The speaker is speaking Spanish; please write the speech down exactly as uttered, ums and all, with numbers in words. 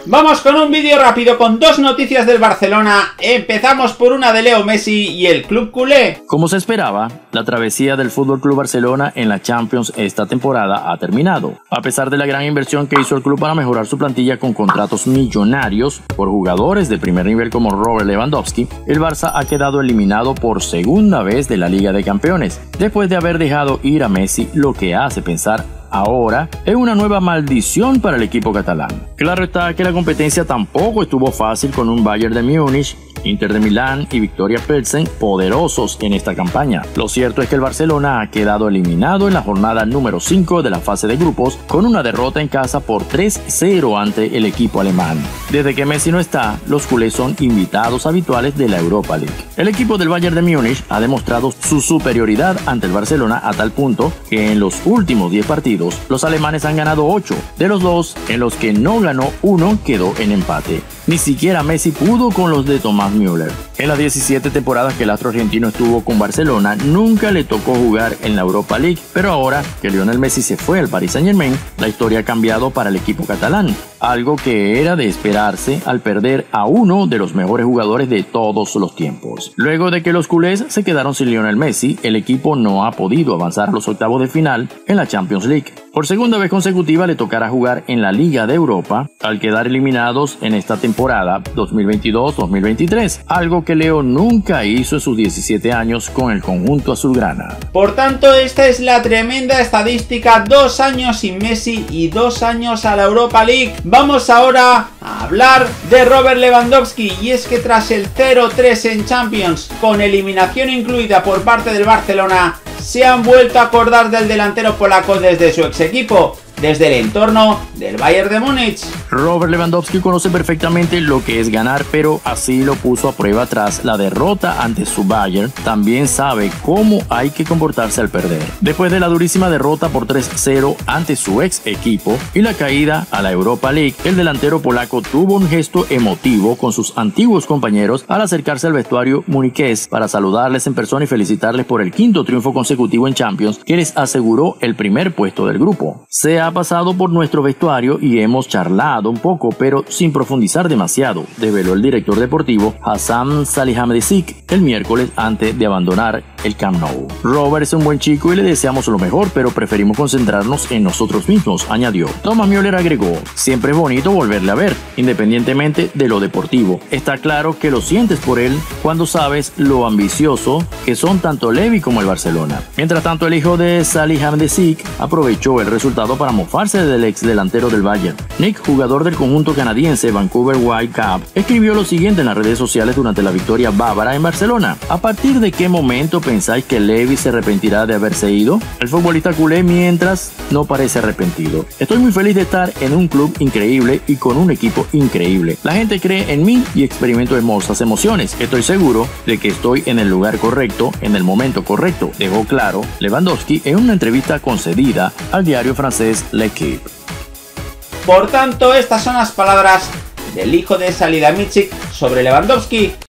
Vamos con un vídeo rápido con dos noticias del Barcelona. Empezamos por una de Leo Messi y el club culé. Como se esperaba, la travesía del F C Barcelona en la Champions esta temporada ha terminado. A pesar de la gran inversión que hizo el club para mejorar su plantilla con contratos millonarios por jugadores de primer nivel como Robert Lewandowski, el Barça ha quedado eliminado por segunda vez de la Liga de Campeones, después de haber dejado ir a Messi, lo que hace pensar ahora es una nueva maldición para el equipo catalán. Claro está que la competencia tampoco estuvo fácil con un Bayern de Múnich, Inter de Milán y Viktoria Pilsen poderosos en esta campaña. Lo cierto es que el Barcelona ha quedado eliminado en la jornada número cinco de la fase de grupos con una derrota en casa por tres cero ante el equipo alemán. Desde que Messi no está, los culés son invitados habituales de la Europa League. El equipo del Bayern de Múnich ha demostrado su superioridad ante el Barcelona a tal punto que en los últimos diez partidos los alemanes han ganado ocho, de los dos en los que no ganó uno quedó en empate. Ni siquiera Messi pudo con los de Thomas Müller. En las diecisiete temporadas que el astro argentino estuvo con Barcelona, nunca le tocó jugar en la Europa League, pero ahora que Lionel Messi se fue al Paris Saint-Germain, la historia ha cambiado para el equipo catalán, algo que era de esperarse al perder a uno de los mejores jugadores de todos los tiempos. Luego de que los culés se quedaron sin Lionel Messi, el equipo no ha podido avanzar a los octavos de final en la Champions League. Por segunda vez consecutiva le tocará jugar en la Liga de Europa al quedar eliminados en esta temporada dos mil veintidós dos mil veintitrés, algo que Leo nunca hizo en sus diecisiete años con el conjunto azulgrana. Por tanto, esta es la tremenda estadística: dos años sin Messi y dos años a la Europa League. Vamos ahora a hablar de Robert Lewandowski, y es que tras el cero tres en Champions, con eliminación incluida por parte del Barcelona, se han vuelto a acordar del delantero polaco desde su ex equipo, desde el entorno del Bayern de Múnich. Robert Lewandowski conoce perfectamente lo que es ganar, pero así lo puso a prueba tras la derrota ante su Bayern. También sabe cómo hay que comportarse al perder. Después de la durísima derrota por tres cero ante su ex equipo y la caída a la Europa League, el delantero polaco tuvo un gesto emotivo con sus antiguos compañeros al acercarse al vestuario muniqués para saludarles en persona y felicitarles por el quinto triunfo consecutivo en Champions que les aseguró el primer puesto del grupo. Se ha pasado por nuestro vestuario y hemos charlado un poco, pero sin profundizar demasiado, reveló el director deportivo Hassam Salihamidzic el miércoles antes de abandonar el Camp Nou. Robert es un buen chico y le deseamos lo mejor, pero preferimos concentrarnos en nosotros mismos, añadió. Thomas Müller agregó: siempre es bonito volverle a ver, independientemente de lo deportivo. Está claro que lo sientes por él cuando sabes lo ambicioso que son tanto Levy como el Barcelona. Mientras tanto, el hijo de Salihamidzic aprovechó el resultado para mofarse del ex delantero del Bayern. Nick, jugador del conjunto canadiense Vancouver Whitecaps, escribió lo siguiente en las redes sociales durante la victoria bávara en Barcelona: ¿a partir de qué momento pensáis que Levy se arrepentirá de haberse ido? El futbolista culé mientras no parece arrepentido. Estoy muy feliz de estar en un club increíble y con un equipo increíble. La gente cree en mí y experimento hermosas emociones. Estoy seguro de que estoy en el lugar correcto, en el momento correcto, dejó claro Lewandowski en una entrevista concedida al diario francés L'Équipe. Por tanto, estas son las palabras del hijo de Salihamidzic sobre Lewandowski.